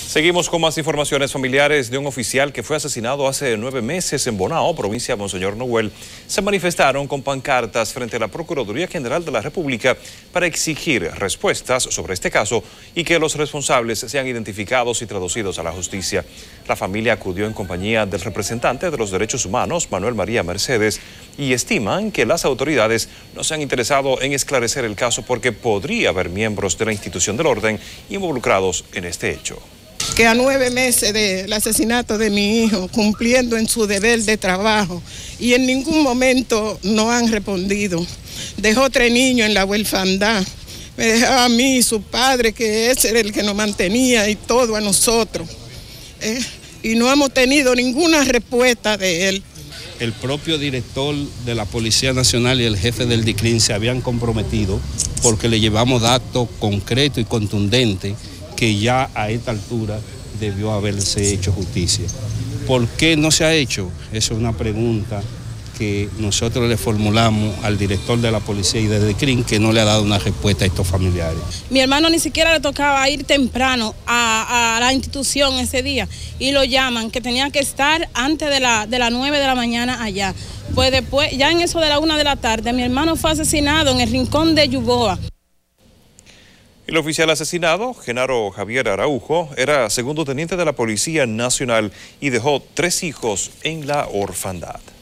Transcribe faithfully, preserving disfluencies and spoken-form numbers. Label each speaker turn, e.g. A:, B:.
A: Seguimos con más informaciones. Familiares de un oficial que fue asesinado hace nueve meses en Bonao, provincia de Monseñor Noel, se manifestaron con pancartas frente a la Procuraduría General de la República para exigir respuestas sobre este caso y que los responsables sean identificados y traducidos a la justicia. La familia acudió en compañía del representante de los derechos humanos, Manuel María Mercedes, y estiman que las autoridades no se han interesado en esclarecer el caso porque podría haber miembros de la institución del orden involucrados en este hecho.
B: Que a nueve meses del asesinato de mi hijo, cumpliendo en su deber de trabajo, y en ningún momento no han respondido. Dejó tres niños en la huelfandad, me dejaba a mí, su padre, que ese era el que nos mantenía, y todo a nosotros. ¿eh? Y no hemos tenido ninguna respuesta de él.
C: El propio director de la Policía Nacional y el jefe del D I C R I M se habían comprometido porque le llevamos datos concretos y contundentes que ya a esta altura debió haberse hecho justicia. ¿Por qué no se ha hecho? Esa es una pregunta que nosotros le formulamos al director de la policía y del D I C R I M, que no le ha dado una respuesta a estos familiares.
D: Mi hermano ni siquiera le tocaba ir temprano a, a la institución ese día y lo llaman, que tenía que estar antes de la, de las nueve de la mañana allá. Pues después, ya en eso de la una de la tarde, mi hermano fue asesinado en el rincón de Yuboa.
A: El oficial asesinado, Genaro Javier Araujo, era segundo teniente de la Policía Nacional y dejó tres hijos en la orfandad.